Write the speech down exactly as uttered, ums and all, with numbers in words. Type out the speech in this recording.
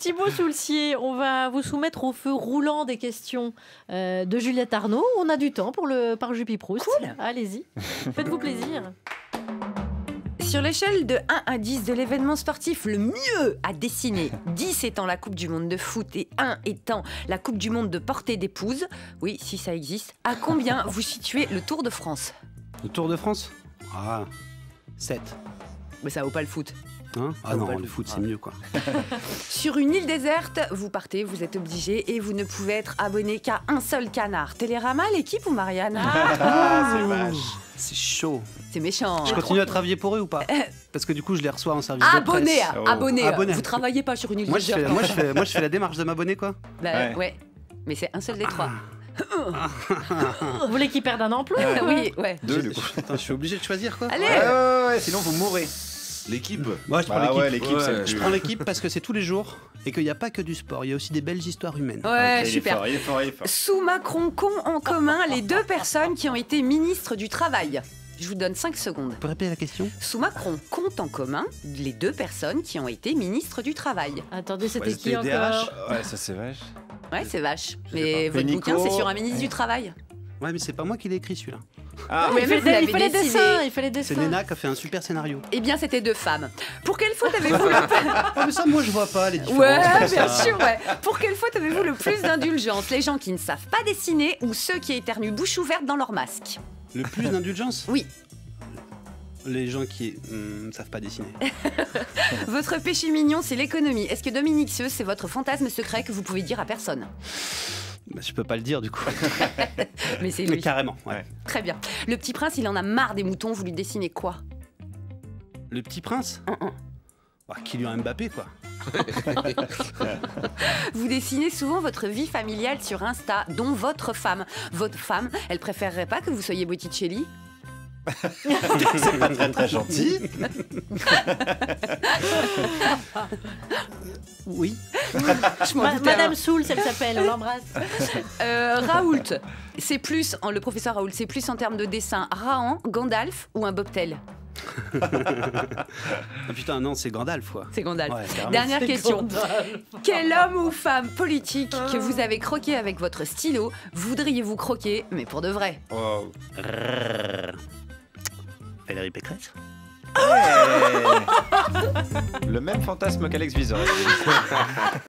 Thibaut Soulcier, on va vous soumettre au feu roulant des questions euh, de Juliette Arnaud. On a du temps pour le par Jupiproust. Cool. Allez-y, faites-vous plaisir. Sur l'échelle de un à dix de l'événement sportif le mieux à dessiner, dix étant la Coupe du Monde de foot et un étant la Coupe du Monde de portée d'épouse, oui, si ça existe, à combien vous situez le Tour de France? Le Tour de France? Ah, sept. Mais ça vaut pas le foot. Hein ah Ça non, vaut pas le le foot, foot. c'est mieux, quoi. Sur une île déserte, vous partez, vous êtes obligé et vous ne pouvez être abonné qu'à un seul canard. Télérama, l'équipe ou Marianne? Ah, c'est vache. C'est chaud. C'est méchant. Je hein. continue à travailler pour eux ou pas? Parce que du coup, je les reçois en service Abonné, de presse. Oh. abonné. Abonné. Vous travaillez pas sur une île Moi je, fais, déserte. moi, je fais, moi, je fais la démarche de m'abonner, quoi. Bah, Ouais. ouais. Mais c'est un seul des trois. Vous voulez qu'il perde un emploi? Ah oui, ouais. Deux, du coup. Attends, je suis obligé de choisir, quoi. Allez. Ouais, ouais, ouais, ouais, sinon vous mourrez. L'équipe. Moi, je prends Bah l'équipe. ouais, l'équipe, c'est le Je plus- prends l'équipe parce que c'est tous les jours et qu'il n'y a pas que du sport. Il y a aussi des belles histoires humaines. Ouais, Ok, il est super. fort, il est fort, il est fort. Sous Macron, qu'ont en commun les deux personnes qui ont été ministres du Travail? Je vous donne cinq secondes. Tu peux répéter la question? Sous Macron, comptent en commun les deux personnes qui ont été ministres du Travail. Attendez, c'était Ouais, qui c'était encore? D R H. Ouais, ça c'est vache. Ouais, c'est vache. sais Mais pas. votre Pénicaud. bouquin, c'est sur un ministre du Travail. Ouais, mais c'est pas moi qui l'ai écrit, celui-là. Ah, Oui, il, mais fait, vous l'avez il fait les dessiné. dessins, il fait les C'est dessins. Léna qui a fait un super scénario. Eh bien, c'était deux femmes. Pour quelle faute avez-vous le... Ah, mais ça, moi, je vois pas les différences. Ouais, comme bien ça. sûr, ouais. Pour quelle faute avez-vous le plus d'indulgence? Les gens qui ne savent pas dessiner ou ceux qui éternuent bouche ouverte dans leur masque? Le plus d'indulgence? Oui. Les gens qui ne savent pas dessiner. Votre péché mignon, c'est l'économie. Est-ce que Dominique Seux, c'est votre fantasme secret que vous pouvez dire à personne? Bah, je peux pas le dire, du coup. Mais c'est Mais lui. carrément, ouais. Très bien. Le petit prince, il en a marre des moutons. Vous lui dessinez quoi? Le petit prince? Hum, hum. Bah, Kylian Mbappé, quoi. Vous dessinez souvent votre vie familiale sur Insta, dont votre femme. Votre femme, elle préférerait pas que vous soyez Botticelli? c'est pas très très gentil. Oui. Je m'en Ma- doutais, hein. Madame Soul, elle s'appelle, on l'embrasse. Euh, Raoult, c'est plus, en- le professeur Raoult, c'est plus en termes de dessin, Rahan, Gandalf ou un bobtail? Ah putain, non, c'est Gandalf, quoi. C'est Gandalf. Ouais, carrément. Dernière C'est question. Gandalf. Quel homme ou femme politique que vous avez croqué avec votre stylo voudriez-vous croquer, mais pour de vrai? Oh. Valérie Pécresse? Ouais. Le même fantasme qu'Alex Vizorek.